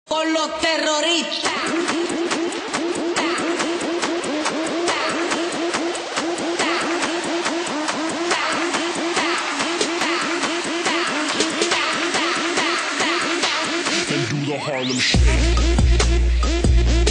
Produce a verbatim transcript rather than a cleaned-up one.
Con los terroristas. And do the Harlem Shake.